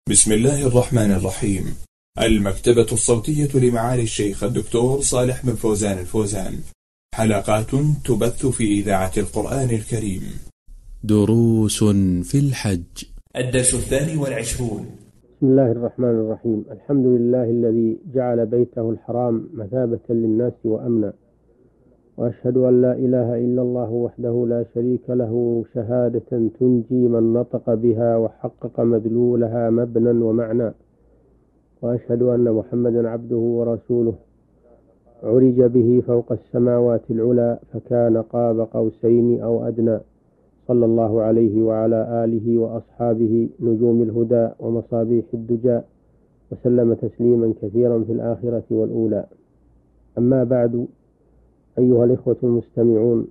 بسم الله الرحمن الرحيم. المكتبة الصوتية لمعالي الشيخ الدكتور صالح بن فوزان الفوزان. حلقات تبث في إذاعة القرآن الكريم. دروس في الحج. الدرس 22. بسم الله الرحمن الرحيم. الحمد لله الذي جعل بيته الحرام مثابة للناس وأمنا، وأشهد أن لا إله إلا الله وحده لا شريك له شهادة تنجي من نطق بها وحقق مدلولها مبنى ومعنى، وأشهد أن محمدا عبده ورسوله عرج به فوق السماوات العلى فكان قاب قوسين أو أدنى، صلى الله عليه وعلى آله وأصحابه نجوم الهدى ومصابيح الدجى، وسلم تسليما كثيرا في الآخرة والأولى. أما بعد، أيها الإخوة المستمعون،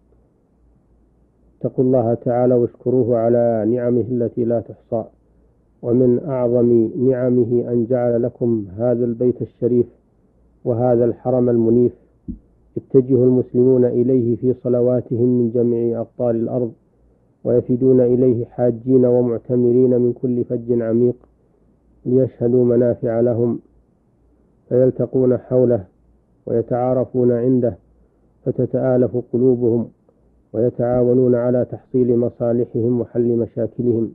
اتقوا الله تعالى واشكروه على نعمه التي لا تحصى، ومن أعظم نعمه أن جعل لكم هذا البيت الشريف وهذا الحرم المنيف يتجه المسلمون إليه في صلواتهم من جميع أقطار الأرض، ويفدون إليه حاجين ومعتمرين من كل فج عميق ليشهدوا منافع لهم، فيلتقون حوله ويتعارفون عنده، فتتآلف قلوبهم ويتعاونون على تحصيل مصالحهم وحل مشاكلهم.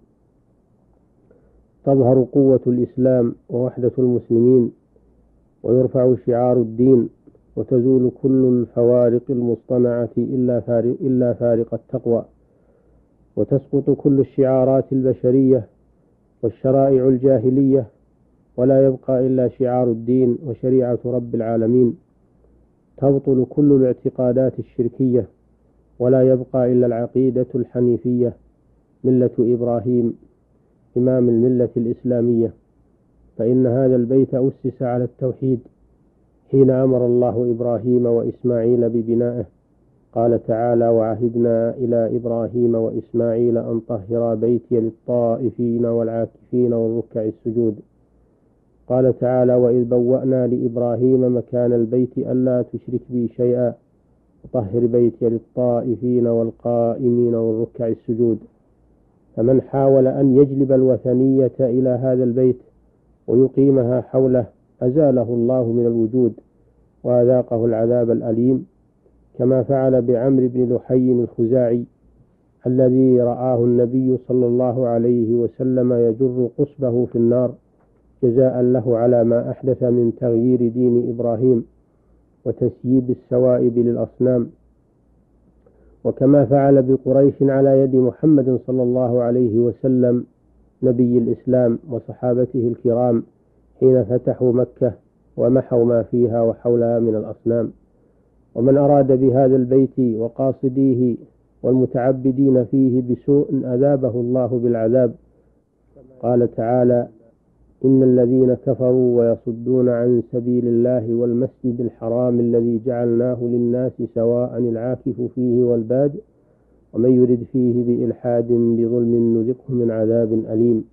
تظهر قوة الإسلام ووحدة المسلمين، ويرفع شعار الدين، وتزول كل الفوارق المصطنعة إلا فارق التقوى، وتسقط كل الشعارات البشرية والشرائع الجاهلية، ولا يبقى إلا شعار الدين وشريعة رب العالمين. تبطل كل الاعتقادات الشركية، ولا يبقى إلا العقيدة الحنيفية، ملة إبراهيم إمام الملة الإسلامية، فإن هذا البيت أسس على التوحيد حين أمر الله إبراهيم وإسماعيل ببنائه. قال تعالى: وعهدنا إلى إبراهيم وإسماعيل أن طهرا بيتي للطائفين والعاكفين والركع السجود. قال تعالى: وإذ بوأنا لإبراهيم مكان البيت ألا تشرك بي شيئا وطهر بيتي للطائفين والقائمين والركع السجود. فمن حاول أن يجلب الوثنية إلى هذا البيت ويقيمها حوله أزاله الله من الوجود وأذاقه العذاب الأليم، كما فعل بعمرو بن لحي الخزاعي الذي رآه النبي صلى الله عليه وسلم يجر قصبه في النار جزاء له على ما أحدث من تغيير دين إبراهيم وتسييب السوائب للأصنام. وكما فعل بقريش على يد محمد صلى الله عليه وسلم نبي الإسلام وصحابته الكرام حين فتحوا مكة ومحوا ما فيها وحولها من الأصنام. ومن أراد بهذا البيت وقاصديه والمتعبدين فيه بسوء أذابه الله بالعذاب. قال تعالى: إن الذين كفروا ويصدون عن سبيل الله والمسجد الحرام الذي جعلناه للناس سواء العاكف فيه والباد ومن يرد فيه بإلحاد بظلم نذقه من عذاب أليم.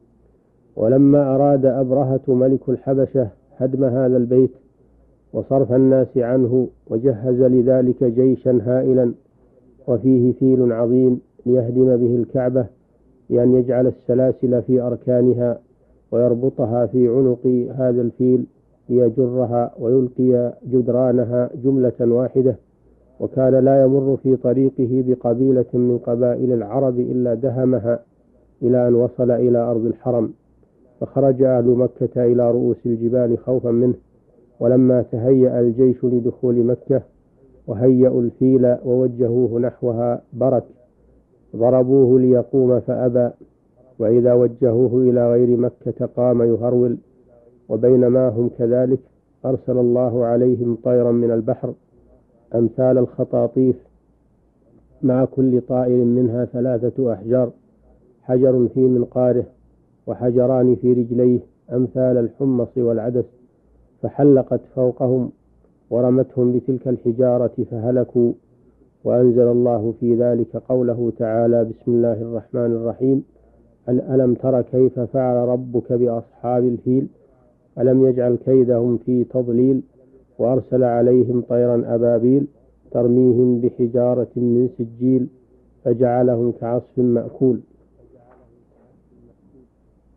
ولما أراد أبرهة ملك الحبشة هدم هذا البيت وصرف الناس عنه، وجهز لذلك جيشا هائلا وفيه فيل عظيم ليهدم به الكعبة، بأن يجعل السلاسل في أركانها ويربطها في عنق هذا الفيل ليجرها ويلقي جدرانها جملة واحدة. وكان لا يمر في طريقه بقبيلة من قبائل العرب إلا دهمها إلى أن وصل إلى أرض الحرم، فخرج أهل مكة إلى رؤوس الجبال خوفا منه. ولما تهيأ الجيش لدخول مكة وهيئوا الفيل ووجهوه نحوها برك، ضربوه ليقوم فأبى، وإذا وجهوه إلى غير مكة قام يهرول. وبينما هم كذلك أرسل الله عليهم طيرا من البحر أمثال الخطاطيف، مع كل طائر منها 3 أحجار، حجر في منقاره وحجران في رجليه أمثال الحمص والعدس، فحلقت فوقهم ورمتهم بتلك الحجارة فهلكوا. وأنزل الله في ذلك قوله تعالى: بسم الله الرحمن الرحيم: ألم تر كيف فعل ربك بأصحاب الفيل ألم يجعل كيدهم في تضليل وأرسل عليهم طيرا أبابيل ترميهم بحجارة من سجيل فجعلهم كعصف مأكول.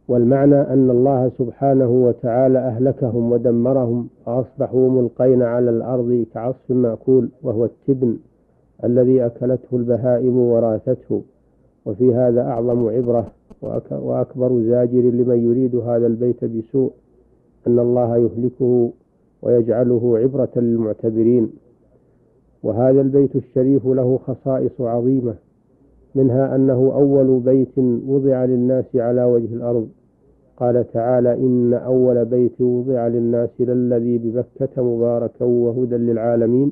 والمعنى أن الله سبحانه وتعالى أهلكهم ودمرهم فأصبحوا ملقين على الأرض كعصف مأكول، وهو التبن الذي أكلته البهائم وراثته. وفي هذا أعظم عبرة وأكبر زاجر لمن يريد هذا البيت بسوء، أن الله يهلكه ويجعله عبرة للمعتبرين. وهذا البيت الشريف له خصائص عظيمة، منها أنه أول بيت وضع للناس على وجه الأرض. قال تعالى: إن أول بيت وضع للناس للذي ببكة مباركا وهدى للعالمين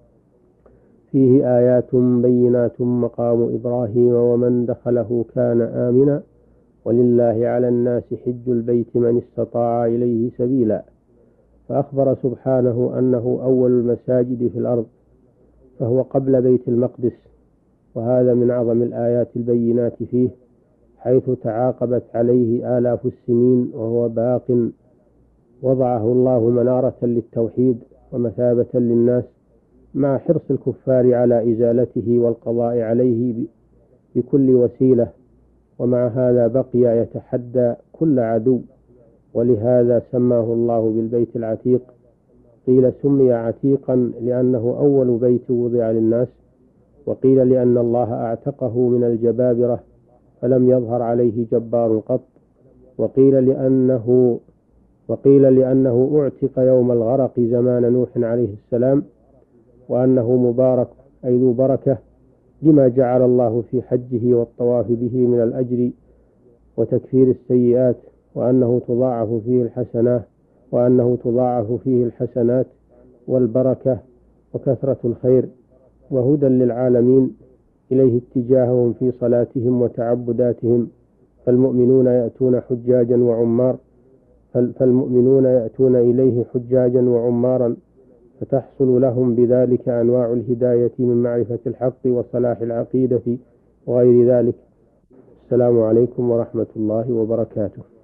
فيه آيات بينات مقام إبراهيم ومن دخله كان آمنا ولله على الناس حج البيت من استطاع إليه سبيلا. فأخبر سبحانه أنه أول المساجد في الأرض، فهو قبل بيت المقدس، وهذا من أعظم الآيات البينات فيه، حيث تعاقبت عليه آلاف السنين وهو باق. وضعه الله منارة للتوحيد ومثابة للناس، مع حرص الكفار على إزالته والقضاء عليه بكل وسيلة، ومع هذا بقي يتحدى كل عدو، ولهذا سماه الله بالبيت العتيق. قيل سمي عتيقا لأنه أول بيت وضع للناس، وقيل لأن الله أعتقه من الجبابرة فلم يظهر عليه جبار قط، وقيل لأنه أعتق يوم الغرق زمان نوح عليه السلام، وأنه مبارك أي ذو بركة لما جعل الله في حجه والطواف به من الأجر وتكفير السيئات، وأنه تضاعف فيه الحسنات والبركة وكثرة الخير وهدى للعالمين إليه اتجاههم في صلاتهم وتعبداتهم. فالمؤمنون يأتون إليه حجاجا وعمارا، فتحصل لهم بذلك أنواع الهداية من معرفة الحق وصلاح العقيدة وغير ذلك. السلام عليكم ورحمة الله وبركاته.